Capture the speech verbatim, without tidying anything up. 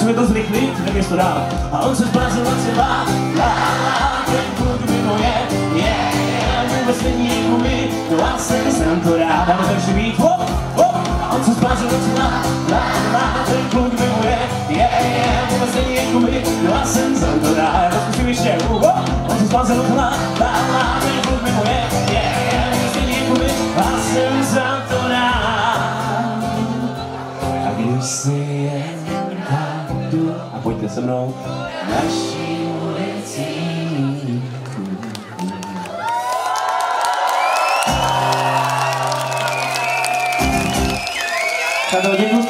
Musíme to zrychlit, tak je to dál. A on se zbláznil a se lá, lá, lá, ten kluk mimo je, je, je, vůbec není jako my, no a jsem jsem to rád, dáme další být, hop, hop. A on se zbláznil a se lá, lá, lá, ten kluk mimo je, je, je, vůbec není jako my, no a jsem jsem to rád, já to zkusím ještě, hop. On se zbláznil a se lá, lá, lá, ten kluk mimo je, je, je, vůbec není jako my, a jsem jsem to rád. A když si jen jdu, a pojďte se mnou, naší ulici. Tak děkuji.